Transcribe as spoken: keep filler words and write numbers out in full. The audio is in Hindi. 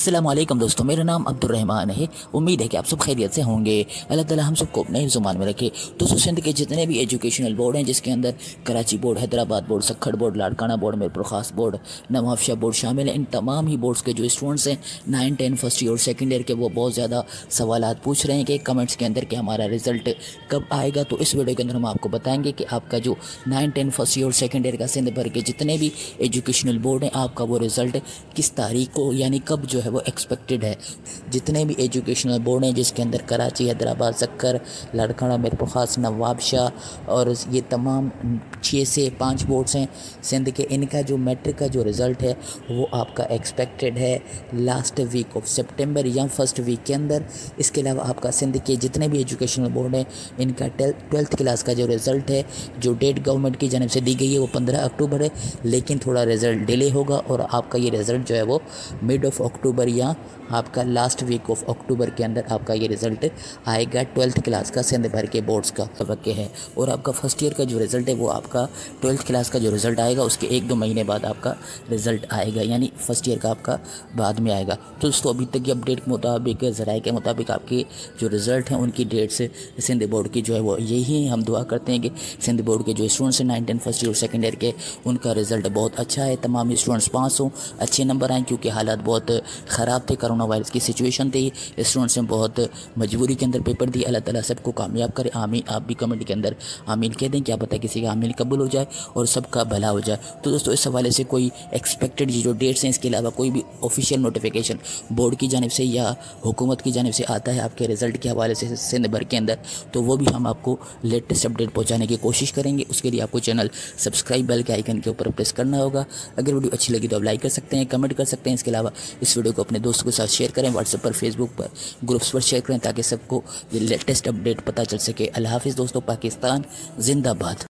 अस्सलाम वालेकुम दोस्तों, मेरा नाम अब्दुर्रहमान है। उम्मीद है कि आप सब खैरियत से होंगे। अल्लाह ताला हम सबको अपने ज़ुबान में रखे। दोस्तों, सिंध के जितने भी एजुकेशनल बोर्ड हैं, जिसके अंदर Karachi board, Hyderabad board, Sukkur board, Larkana board, Mirpur Khas board, Nawabshah board शामिल हैं, इन तमाम ही बोर्ड्स के जो स्टूडेंट्स हैं नाइन टेन फर्स्ट ईयर और सेकेंड ईयर के, वो बहुत ज़्यादा सवाल पूछ रहे हैं कि कमेंट्स के अंदर कि हमारा रिज़ल्ट कब आएगा। तो इस वीडियो के अंदर हम आपको बताएंगे कि आपका जो नाइन टेन फर्स्ट ईयर और सेकेंड ईयर का सिंध भर के जितने भी एजुकेशनल बोर्ड हैं, आपका वो रिज़ल्ट किस तारीख को यानी कब जो है वो एक्सपेक्टेड है। जितने भी एजुकेशनल बोर्ड हैं, जिसके अंदर कराची, हैदराबाद, सक्कर, लाड़काना, मीरपुर खास, नवाबशाह और ये तमाम छः से पाँच बोर्ड्स हैं सिंध के, इनका जो मैट्रिक का जो रिज़ल्ट है वो आपका एक्सपेक्टेड है लास्ट वीक ऑफ सितंबर या फर्स्ट वीक के अंदर। इसके अलावा आपका सिंध के जितने भी एजुकेशनल बोर्ड हैं, इनका ट्वेल्थ क्लास का जो रिज़ल्ट है, जो डेट गवर्नमेंट की जानब से दी गई है वो पंद्रह अक्टूबर है, लेकिन थोड़ा रिज़ल्ट डिले होगा और आपका ये रिज़ल्ट जो है वो मिड ऑफ अक्टूबर या आपका लास्ट वीक ऑफ अक्टूबर के अंदर आपका ये रिज़ल्ट आएगा ट्वेल्थ क्लास का सिंध भर के बोर्ड्स का सबक है। और आपका फर्स्ट ईयर का जो रिज़ल्ट है वो आपका ट्वेल्थ क्लास का जो रिज़ल्ट आएगा उसके एक दो महीने बाद आपका रिज़ल्ट आएगा, यानी फर्स्ट ईयर का आपका बाद में आएगा। तो दोस्तों, अभी तक की अपडेट के मुताबिक, ज़राए के मुताबिक आपके जो रिज़ल्ट हैं उनकी डेट्स सिंध बोर्ड की जो है वो यही हम दुआ करते हैं कि सिंध बोर्ड के जो स्टूडेंट्स हैं नाइन टेन फर्स्ट ईयर और सेकेंड ईयर के, उनका रिज़ल्ट बहुत अच्छा है, तमाम स्टूडेंट्स पास हों, अच्छे नंबर आएँ, क्योंकि हालात बहुत ख़राब थे, कोरोना वायरस की सिचुएशन थी, स्टूडेंट्स ने बहुत मजबूरी के अंदर पेपर दिए। अल्लाह ताला सबको कामयाब करे, आमीन। आप भी कमेंट के अंदर आमीन कह दें, क्या पता किसी का आमीन कबूल हो जाए और सबका भला हो जाए। तो दोस्तों, इस हवाले से कोई एक्सपेक्टेड जो डेट्स हैं, इसके अलावा कोई भी ऑफिशियल नोटिफिकेशन बोर्ड की जानिब से या हुकूमत की जानिब से आता है आपके रिज़ल्ट के हवाले से सिंध भर के अंदर, तो वो भी हम आपको लेटेस्ट अपडेट पहुँचाने की कोशिश करेंगे। उसके लिए आपको चैनल सब्सक्राइब बेल के आइकन के ऊपर प्रेस करना होगा। अगर वीडियो अच्छी लगी तो आप लाइक कर सकते हैं, कमेंट कर सकते हैं। इसके अलावा इस वीडियो को अपने दोस्तों के साथ शेयर करें, व्हाट्सएप पर, फेसबुक पर, ग्रुप्स पर शेयर करें, ताकि सबको ये लेटेस्ट अपडेट पता चल सके। अल्लाह हाफिज़ दोस्तों, पाकिस्तान जिंदाबाद।